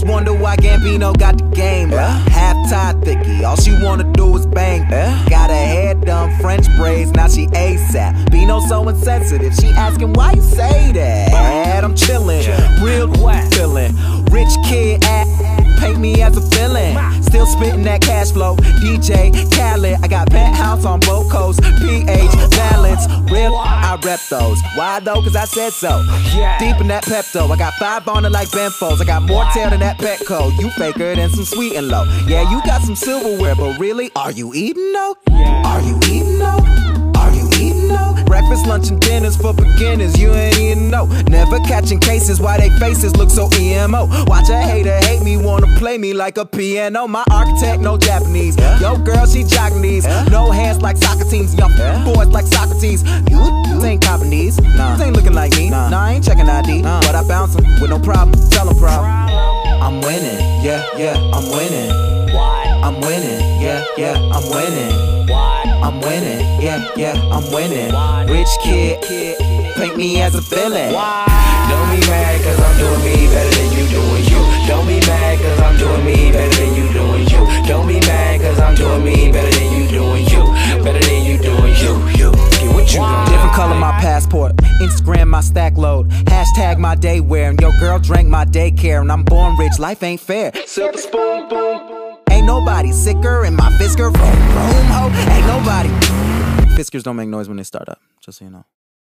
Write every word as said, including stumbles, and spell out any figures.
wonder why Gambino got the game. Yeah. Half-tied thicky, all she wanna do is bang. Yeah. Got her hair done, French braids, now she ASAP. Bino so insensitive, she asking why you say that. I'm chillin', real feelin', rich kid at, paint me as a villain. Still spittin' that cash flow, D J Khaled. I got penthouse on both coasts, P H balance, real, I rep those. Why though? Cause I said so. Deep in that Pepto, I got five on it like Benfos. I got more tail than that Petco. You faker than some sweet and low. Yeah, you got some silverware, but really, are you eating though? Are you eating though? Are you eating though? Breakfast, lunch, and dinners for beginners, you ain't eating no. Never catching cases, why they faces look so E M O. Watch a hater hate me, wanna play me like a piano. My architect, no Japanese. Yo girl, she jogging these. No hands like soccer teams, young boys like Socrates. You ain't copping these, nah. Ain't looking like me, nah. Nah, I ain't checking I D, nah. But I bounce them with no problem, tell 'em problem. I'm winning, yeah, yeah, I'm winning. I'm winning, yeah, yeah, I'm winning. I'm winning, yeah, yeah, I'm winning. Rich kid, paint me as a villain. Don't be mad cause I'm doing me better than you doing you. Don't be mad cause I'm doing me better than you doing you. Don't be mad cause I'm doing me better than you doing you. Better than you doing you, you. Get what you want. Different color my passport, Instagram my stack load, hashtag my day wear, and your girl drank my daycare, and I'm born rich, life ain't fair. Silver spoon, boom. Ain't nobody sicker in my Fisker room, room, ho. Ain't nobody. Fiskers don't make noise when they start up, just so you know.